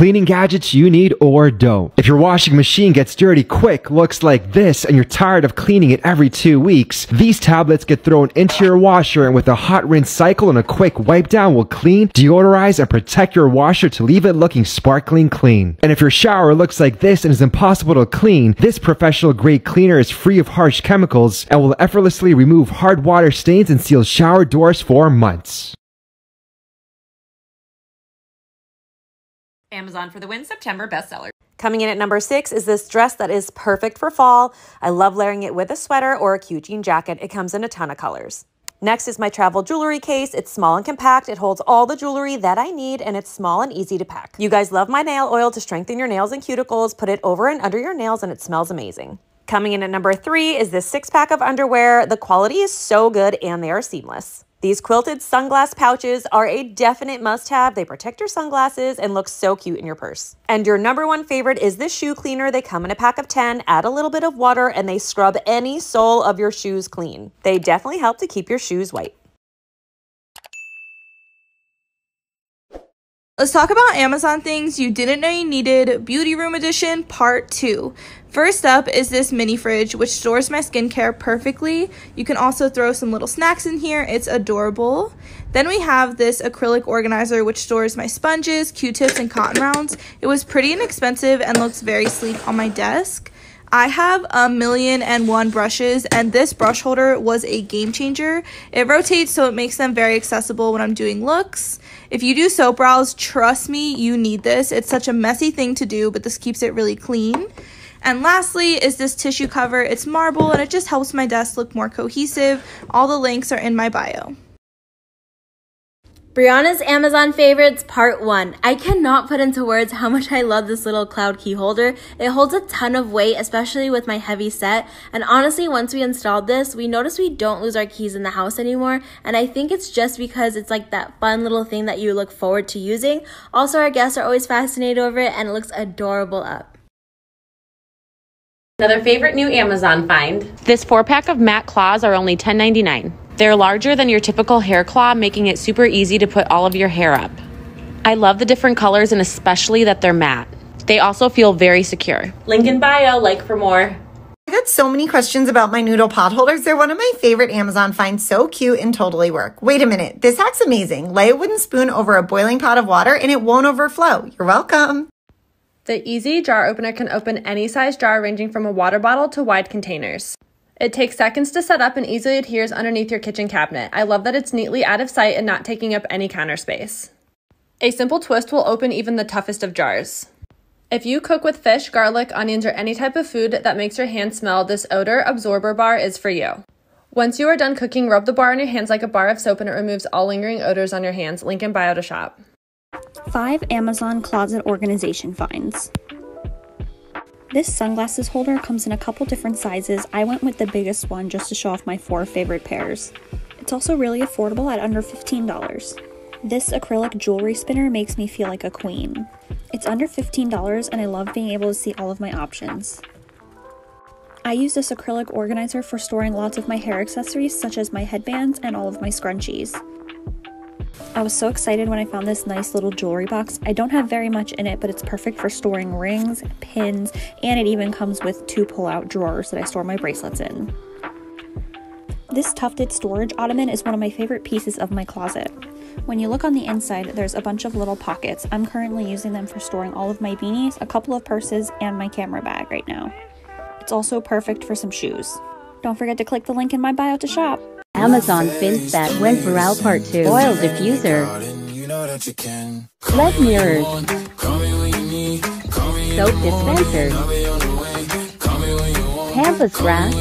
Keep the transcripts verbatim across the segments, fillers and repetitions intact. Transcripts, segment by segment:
cleaning gadgets you need or don't. If your washing machine gets dirty quick, looks like this, and you're tired of cleaning it every two weeks, these tablets get thrown into your washer, and with a hot rinse cycle and a quick wipe down will clean, deodorize, and protect your washer to leave it looking sparkling clean. And if your shower looks like this and is impossible to clean, this professional grade cleaner is free of harsh chemicals and will effortlessly remove hard water stains and seal shower doors for months. Amazon for the Win September bestseller. Coming in at number six is this dress that is perfect for fall. I love layering it with a sweater or a cute jean jacket. It comes in a ton of colors. Next is my travel jewelry case. It's small and compact. It holds all the jewelry that I need, and it's small and easy to pack. You guys love my nail oil to strengthen your nails and cuticles. Put it over and under your nails, and it smells amazing. Coming in at number three is this six pack of underwear. The quality is so good, and they are seamless. These quilted sunglass pouches are a definite must-have. They protect your sunglasses and look so cute in your purse. And your number one favorite is this shoe cleaner. They come in a pack of ten, add a little bit of water, and they scrub any sole of your shoes clean. They definitely help to keep your shoes white. Let's talk about Amazon things you didn't know you needed, Beauty Room Edition Part two. First up is this mini fridge, which stores my skincare perfectly. You can also throw some little snacks in here. It's adorable. Then we have this acrylic organizer, which stores my sponges, Q-tips, and cotton rounds. It was pretty inexpensive and looks very sleek on my desk. I have a million and one brushes, and this brush holder was a game changer. It rotates, so it makes them very accessible when I'm doing looks. If you do soap brows, trust me, you need this. It's such a messy thing to do, but this keeps it really clean. And lastly is this tissue cover. It's marble, and it just helps my desk look more cohesive. All the links are in my bio. Brianna's Amazon favorites part one. I cannot put into words how much I love this little cloud key holder. It holds a ton of weight, especially with my heavy set. And honestly, once we installed this, we noticed we don't lose our keys in the house anymore. And I think it's just because it's like that fun little thing that you look forward to using. Also, our guests are always fascinated over it, and it looks adorable up. Another favorite new Amazon find. This four pack of matte claws are only ten ninety-nine. They're larger than your typical hair claw, making it super easy to put all of your hair up. I love the different colors and especially that they're matte. They also feel very secure. Link in bio, like for more. I got so many questions about my noodle pot holders. They're one of my favorite Amazon finds, so cute and totally work. Wait a minute, this hack's amazing. Lay a wooden spoon over a boiling pot of water and it won't overflow. You're welcome. The Easy Jar Opener can open any size jar ranging from a water bottle to wide containers. It takes seconds to set up and easily adheres underneath your kitchen cabinet. I love that it's neatly out of sight and not taking up any counter space. A simple twist will open even the toughest of jars. If you cook with fish, garlic, onions, or any type of food that makes your hands smell, this odor absorber bar is for you. Once you are done cooking, rub the bar on your hands like a bar of soap and it removes all lingering odors on your hands. Link in bio to shop. Five Amazon closet organization finds. This sunglasses holder comes in a couple different sizes. I went with the biggest one just to show off my four favorite pairs. It's also really affordable at under fifteen dollars. This acrylic jewelry spinner makes me feel like a queen. It's under fifteen dollars and I love being able to see all of my options. I use this acrylic organizer for storing lots of my hair accessories such as my headbands and all of my scrunchies. I was so excited when I found this nice little jewelry box. I don't have very much in it, but it's perfect for storing rings, pins, and it even comes with two pull-out drawers that I store my bracelets in. This tufted storage ottoman is one of my favorite pieces of my closet. When you look on the inside, there's a bunch of little pockets. I'm currently using them for storing all of my beanies, a couple of purses, and my camera bag right now. It's also perfect for some shoes. Don't forget to click the link in my bio to shop. Amazon finds that went viral part two. Oil diffuser. L E D mirrors. Soap dispenser. Pampas rack.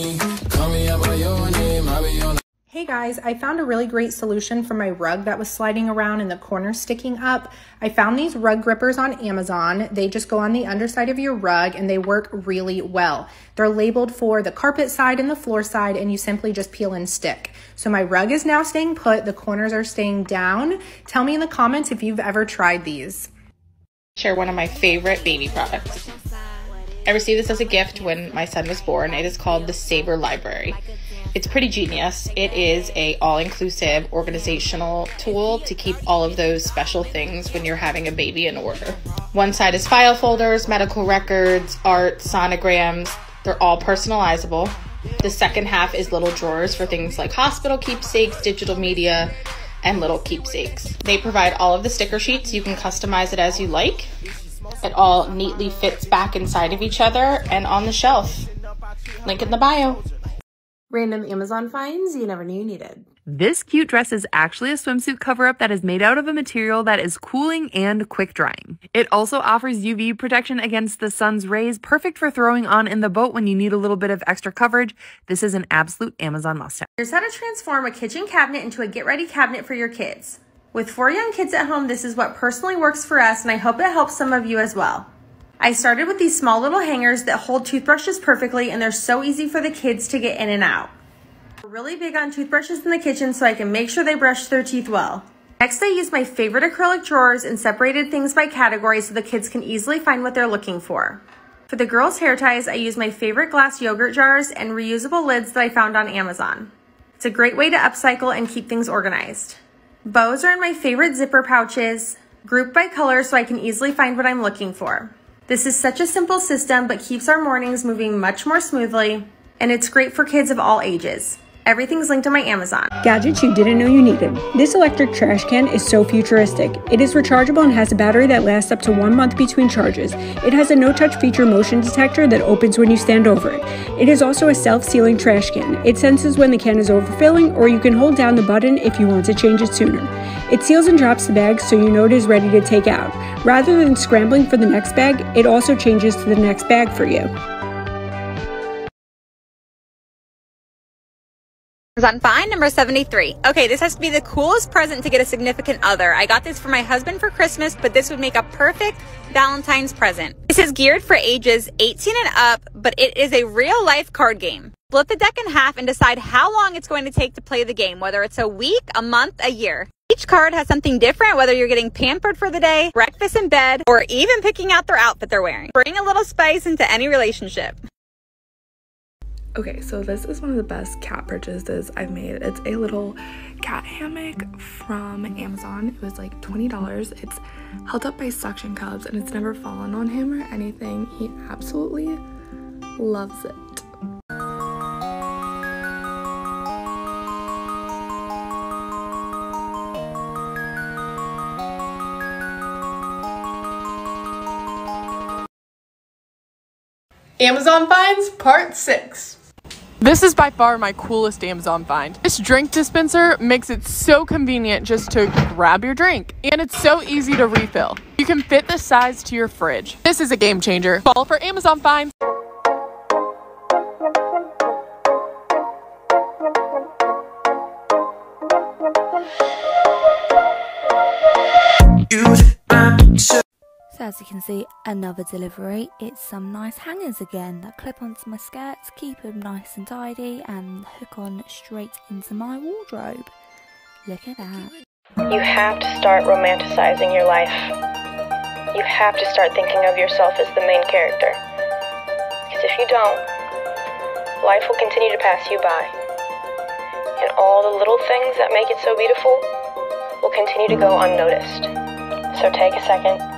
Hey guys, I found a really great solution for my rug that was sliding around and the corners sticking up. I found these rug grippers on Amazon. They just go on the underside of your rug and they work really well. They're labeled for the carpet side and the floor side and you simply just peel and stick. So my rug is now staying put, the corners are staying down. Tell me in the comments if you've ever tried these. Share one of my favorite baby products. I received this as a gift when my son was born. It is called the Saber Library. It's pretty genius. It is a all-inclusive organizational tool to keep all of those special things when you're having a baby in order. One side is file folders, medical records, art, sonograms. They're all personalizable. The second half is little drawers for things like hospital keepsakes, digital media, and little keepsakes. They provide all of the sticker sheets. You can customize it as you like. It all neatly fits back inside of each other and on the shelf. Link in the bio. Random Amazon finds you never knew you needed. This cute dress is actually a swimsuit cover-up that is made out of a material that is cooling and quick drying. It also offers U V protection against the sun's rays, perfect for throwing on in the boat when you need a little bit of extra coverage. This is an absolute Amazon must-have. Here's how to transform a kitchen cabinet into a get-ready cabinet for your kids. With four young kids at home, this is what personally works for us, and I hope it helps some of you as well. I started with these small little hangers that hold toothbrushes perfectly, and they're so easy for the kids to get in and out. We're really big on toothbrushes in the kitchen so I can make sure they brush their teeth well. Next, I used my favorite acrylic drawers and separated things by category so the kids can easily find what they're looking for. For the girls' hair ties, I used my favorite glass yogurt jars and reusable lids that I found on Amazon. It's a great way to upcycle and keep things organized. Bows are in my favorite zipper pouches, grouped by color so I can easily find what I'm looking for. This is such a simple system but keeps our mornings moving much more smoothly, and it's great for kids of all ages. Everything's linked on my Amazon. Gadgets you didn't know you needed. This electric trash can is so futuristic. It is rechargeable and has a battery that lasts up to one month between charges. It has a no-touch feature motion detector that opens when you stand over it. It is also a self-sealing trash can. It senses when the can is overfilling, or you can hold down the button if you want to change it sooner. It seals and drops the bag so you know it is ready to take out. Rather than scrambling for the next bag, it also changes to the next bag for you. Amazon find number seventy-three. Okay, this has to be the coolest present to get a significant other. I got this for my husband for Christmas, but this would make a perfect Valentine's present. This is geared for ages eighteen and up, but it is a real life card game. Split the deck in half and decide how long it's going to take to play the game, whether it's a week, a month, a year. Each card has something different, whether you're getting pampered for the day, breakfast in bed, or even picking out their outfit they're wearing. Bring a little spice into any relationship. Okay, so this is one of the best cat purchases I've made. It's a little cat hammock from Amazon. It was like twenty dollars. It's held up by suction cups and it's never fallen on him or anything. He absolutely loves it. Amazon finds part six. This is by far my coolest Amazon find. This drink dispenser makes it so convenient just to grab your drink, and it's so easy to refill. You can fit this size to your fridge. This is a game changer. Follow for Amazon finds. So as you can see, another delivery. It's some nice hangers again that clip onto my skirts, keep them nice and tidy, and hook on straight into my wardrobe. Look at that. You have to start romanticizing your life. You have to start thinking of yourself as the main character. Because if you don't, life will continue to pass you by. And all the little things that make it so beautiful will continue to go unnoticed. So take a second